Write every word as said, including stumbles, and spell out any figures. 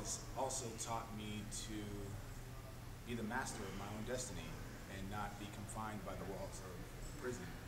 has also taught me to be the master of my own destiny and not be confined by the walls of prison.